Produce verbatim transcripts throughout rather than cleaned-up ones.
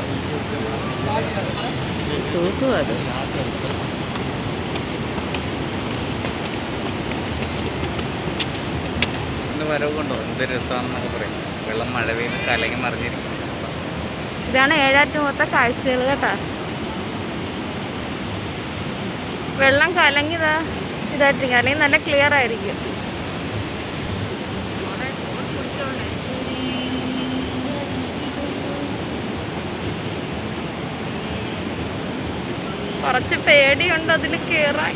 തൂക്കും അത്. വരവ് കൊണ്ടോ എന്ത് രസമാണെന്നൊക്കെ പറയും. വെള്ളം മഴ പെയ്യുന്ന കലങ്ങി മറിഞ്ഞിരിക്കും. ഇതാണ് ഏഴാറ്റുമുഖത്തെ കാഴ്ചകൾ കേട്ടാ. വെള്ളം കലങ്ങിതാ ഇതായിട്ടിരിക്കും, അല്ലെങ്കിൽ നല്ല ക്ലിയർ ആയിരിക്കും. കുറച്ച് പേടിയുണ്ട് അതിൽ കയറാൻ.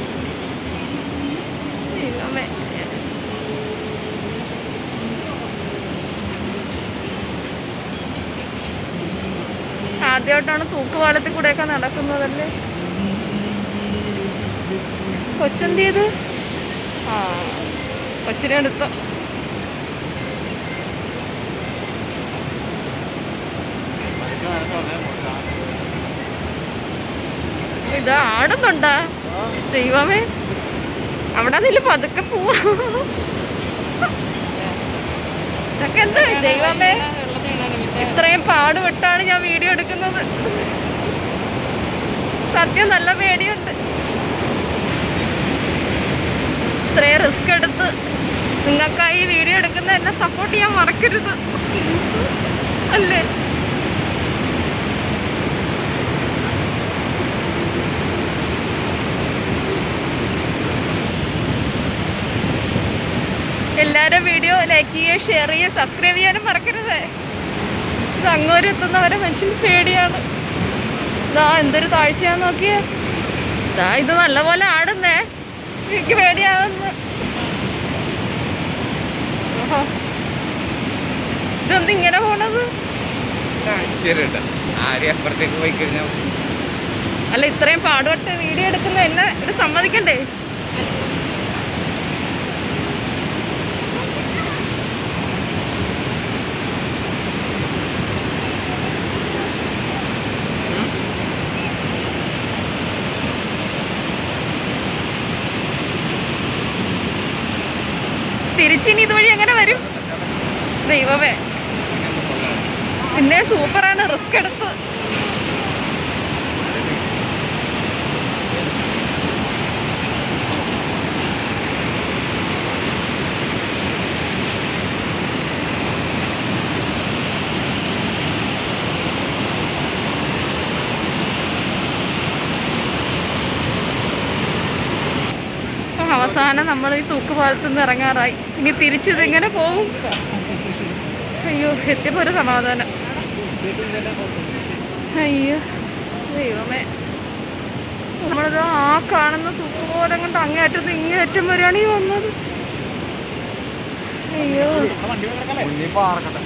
ആദ്യമായിട്ടാണ് തൂക്കുപാലത്തിൽ കൂടെയൊക്കെ നടക്കുന്നതല്ലേ. കൊച്ചെന്ത് ചെയ്ത്? ആ കൊച്ചിനെ എടുത്ത ഇത് ആടുന്നുണ്ടാ? ദൈവമേ, അവിടെ നില് പതുക്കെ പോവാ. ഇതൊക്കെ എന്താ ദൈവമേ, ഇത്രയും പാടുപെട്ടാണ് ഞാൻ വീഡിയോ എടുക്കുന്നത്. സത്യം നല്ല പേടിയുണ്ട്. ഇത്രയും റിസ്ക് എടുത്ത് നിങ്ങൾക്കായി വീഡിയോ എടുക്കുന്ന എന്നെ സപ്പോർട്ട് ചെയ്യാൻ മറക്കരുത് അല്ലേ. എല്ലാവരും വീഡിയോ ലൈക്ക് ചെയ്യുക, ഷെയർ ചെയ്യുക, സബ്സ്ക്രൈബ് ചെയ്യാനും മറക്കരുത്. ഇത് അങ്ങോട്ട് എത്തുന്നവരെ മനുഷ്യന് പേടിയാണ്. ഇതാ എന്തൊരു താഴ്ചയാന്ന് നോക്കിയേ. ഇതാ ഇത് നല്ലപോലെ ആടുന്നേ, എനിക്ക് പേടിയാവുന്നു. ഓഹോ, ഇതെന്ത് ഇങ്ങനെ പോണത്? അപ്പുറത്തേക്ക് പോയി കഴിഞ്ഞാൽ അല്ല, ഇത്രയും പാടുപെട്ട് വീഡിയോ എടുക്കുന്ന എന്നെ ഇത് സമ്മതിക്കണ്ടേ? തിരിച്ചിനി ഇതുവഴി എങ്ങനെ വരും? ദൈവമേ, പിന്നെ സൂപ്പറാണ്, റിസ്ക് എടുത്ത്. അവസാനം നമ്മൾ ഈ തൂക്കുപാലത്തു നിന്ന് ഇറങ്ങാറായി. ഇനി തിരിച്ചിതെങ്ങനെ പോകും? അയ്യോ, എത്തിയപ്പോൾ ഒരു സമാധാനം. അയ്യോ ദൈവമേ, നമ്മളിത് ആ കാണുന്ന തൂക്കുപാലം കൊണ്ട് അങ്ങേറ്റത്ത് ഇങ്ങേറ്റം വരെയാണ് ഈ വന്നത്. അയ്യോ